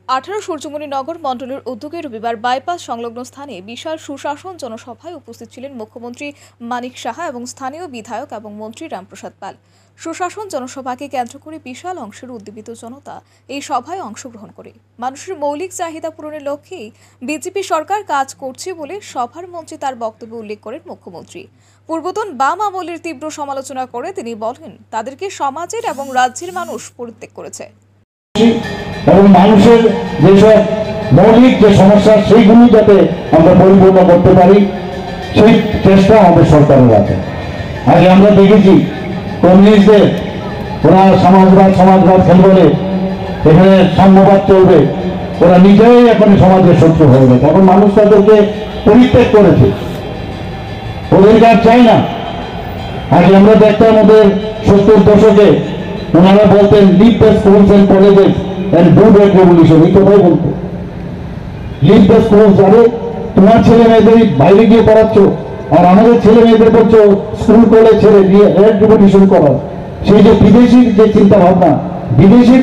18 সূর্যমণিনগর মণ্ডলের উদ্যোগে রবিবার বাইপাস সংলগ্ন স্থানে বিশাল সুশাসন জনসভায় উপস্থিত ছিলেন মুখ্যমন্ত্রী মানিক সাহা এবং স্থানীয় বিধায়ক এবং মন্ত্রী রামপ্রসাদ পাল। সুশাসন জনসভাকে কেন্দ্র করে বিশাল অংশের উদ্দীপিত জনতা এই সভায় অংশগ্রহণ করে মানুষের মৌলিক চাহিদা পূরণের লক্ষ্যেই বিজেপি সরকার কাজ করছে বলে সভার মঞ্চে তার বক্তব্যে উল্লেখ করেন মুখ্যমন্ত্রী। পূর্বতন বাম আমলের তীব্র সমালোচনা করে তিনি বলেন, তাদেরকে সমাজের এবং রাজ্যের মানুষ পরিত্যাগ করেছে এবং মানুষের যেসব মৌলিক যে সমস্যা সেইগুলি যাতে আমরা পরিপূর্ণ করতে পারি সেই চেষ্টা আমাদের সরকারের আছে। আগে আমরা দেখেছি কমিউনিস্টদের ওরা সমাজবাদ খেল বলে এখানে সাম্যবাদ চলবে, ওরা নিজেই এখন সমাজের শত্রু হয়ে গেছে। এখন মানুষ তাদেরকে পরিত্যাগ করেছে, ওদেরকে আর চাই না। আগে আমরা দেখতাম ওদের 70 দশকে ওনারা বলতেন leave the schools and colleges and do that revolution, এই কথাই বলতো। লিভ দ্য স্কুলস, আরে তোমার ছেলে মেয়েদের বাইরে গিয়ে পড়াচ্ছ আর আমাদের ছেলে মেয়েদের বলছো স্কুল কলেজ ছেড়ে দিয়ে রেভলিউশন করা। সেই যে বিদেশির যে চিন্তা ভাবনা, বিদেশিদের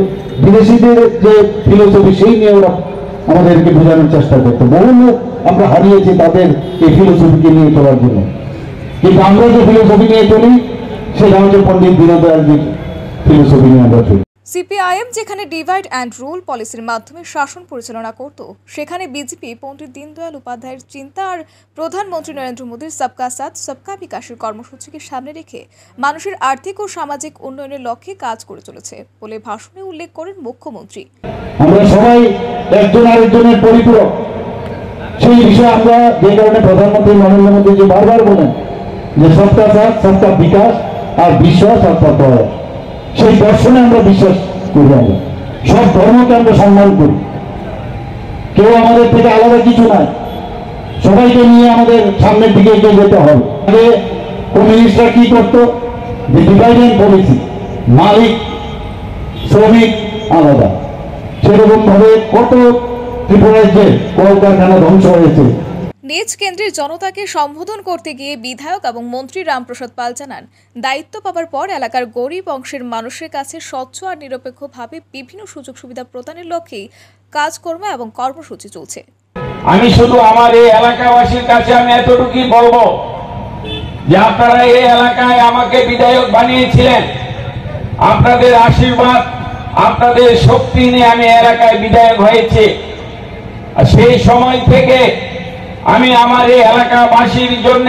যে ফিলোসফি, সেই নিয়ে ওরা আমাদেরকে বোঝানোর চেষ্টা করতো। বহু লোক আমরা হারিয়েছি তাদের এই ফিলোসফিকে নিয়ে চলার জন্য, কিন্তু আমরা যে ফিলোসফি নিয়ে চলি সেটা হচ্ছে পণ্ডিত দীনদয়ালজির ফিলোসফি নিয়ে আমরা চলি। সিপিআইএম যেখানে ডিভাইড অ্যান্ড রুল পলিসির মাধ্যমে শাসন পরিচালনা করত, সেখানে বিজেপি পণ্ডিত দীনদয়াল উপাধ্যায়ের চিন্তা আর প্রধানমন্ত্রী নরেন্দ্র মোদীর সবকা সাথ সবকা বিকাশের কর্মসূচিকে সামনে রেখে মানুষের আর্থিক ও সামাজিক উন্নয়নের লক্ষ্যে কাজ করে চলেছে বলে ভাষণে উল্লেখ করেন মুখ্যমন্ত্রী। আমরা সবাই একজন আরেকজনের পরিপূরক, সেই বিষয়ে আমরা যে কারণে প্রধানমন্ত্রী নরেন্দ্র মোদী যে বারবার বলেন যে সবকা সাথ সবকা বিকাশ আর বিশ্বাস আর প্রত্যয়, সেই দর্শনে আমরা বিশ্বাস করি। আমরা সব ধর্মকে আমরা সম্মান করি, কেউ আমাদের থেকে আলাদা কিছু নাই, সবাইকে নিয়ে আমাদের সামনের দিকে এগিয়ে যেতে হবে। আগে কমিউনিস্টরা কি করতো, যে ডিভাইড অ্যান্ড পলিসি, মালিক শ্রমিক আলাদা, সেরকম ভাবে কত ত্রিপুরার যে কলকারখানা ধ্বংস হয়েছে। নিজ কেন্দ্রের জনতাকে সম্বোধন করতে গিয়ে বিধায়ক এবং মন্ত্রী রামপ্রসাদ পাল জানান, দায়িত্ব পাওয়ার পর এলাকার গরিব অংশের মানুষের কাছে স্বচ্ছ আর নিরপেক্ষভাবে বিভিন্ন সুযোগ সুবিধা প্রদানের লক্ষ্যেই কাজকর্ম এবং কর্মসূচি চলছে। আমি শুধু আমার এই এলাকাবাসীর কাছে আমি এতটুকুই বলবো যে আপনারা এই এলাকায় আমাকে বিধায়ক বানিয়েছিলেন, আপনাদের আশীর্বাদ আপনাদের শক্তি নিয়ে আমি এলাকায় বিধায়ক হয়েছি। আর সেই সময় থেকে আমি আমার এই এলাকাবাসীর জন্য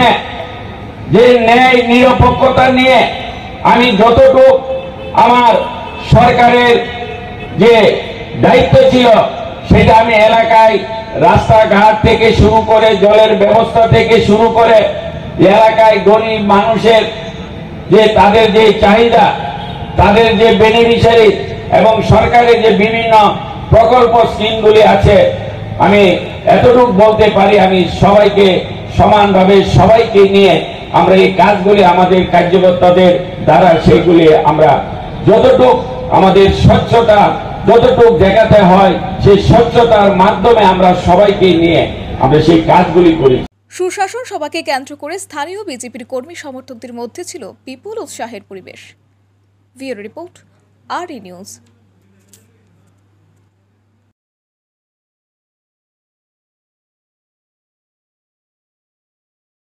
যে ন্যায় নিরপেক্ষতা নিয়ে আমি যতটুকু আমার সরকারের যে দায়িত্ব ছিল সেটা আমি এলাকায় রাস্তাঘাট থেকে শুরু করে জলের ব্যবস্থা থেকে শুরু করে এলাকায় গরিব মানুষের যে তাদের যে চাহিদা, তাদের যে বেনিফিশিয়ারি এবং সরকারের যে বিভিন্ন প্রকল্প স্কিমগুলি আছে, আমি এতটুকু বলতে পারি আমি সবাইকে সমানভাবে সবাইকে নিয়ে আমরা এই কাজগুলি আমাদের কার্যকর্তাদের দ্বারা সেইগুলি আমরা যতটুকু আমাদের স্বচ্ছতা যতটুকু দেখাতে হয় সেই স্বচ্ছতার মাধ্যমে আমরা সবাইকে নিয়ে আমরা সেই কাজগুলি করি। সুশাসন সভাকে কেন্দ্র করে স্থানীয় বিজেপির কর্মী সমর্থকদের মধ্যে ছিল বিপুল উৎসাহের পরিবেশ। Bureau report, RE news.